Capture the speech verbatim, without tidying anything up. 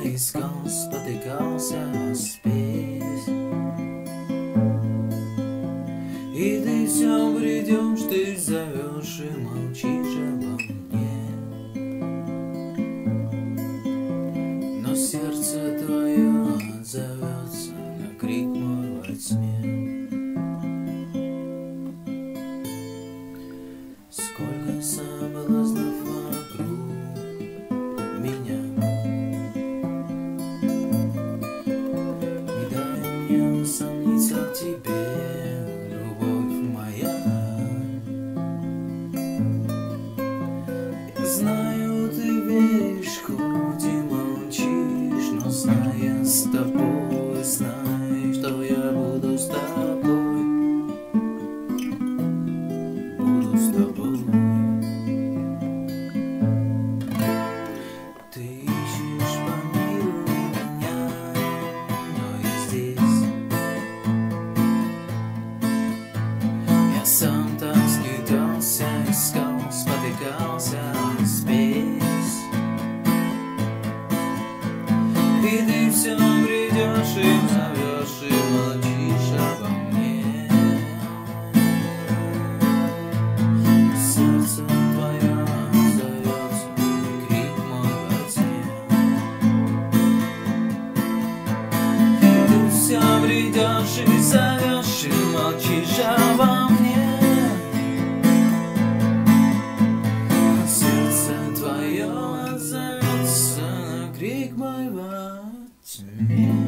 искал, спотыкался о спесь. И ты все придешь, ты зовешь и молчишь обо мне. Но сердце твое отзовется на крик мой во тьме. Сколько соблазнов вокруг меня, не дай мне усомниться в тебе, любовь моя. Я знаю, ты веришь, хоть и молчишь, но зная с тобой, знай, что я буду с тобой, буду с тобой. Ты ищешь по миру меня, но я здесь. Я сам так скитался, искал, спотыкался о спесь. И ты все придешь и зовешь, и молчишь обо мне. Сердце твое зовется, и крик мой во тьме. И ты все придешь и зовешь, и молчишь обо мне. Сердце твое отзовется на крик мой во тьме.